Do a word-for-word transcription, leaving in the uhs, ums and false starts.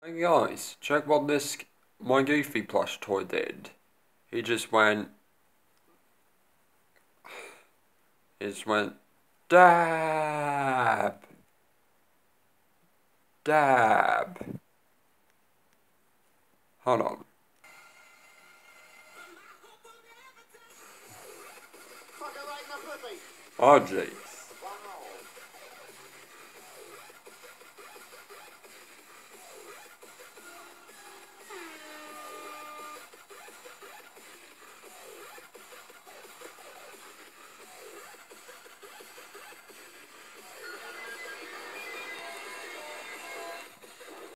Hey guys, check what this my Goofy plush toy did. He just went. He just went. Dab! Dab! Hold on. Oh jeez.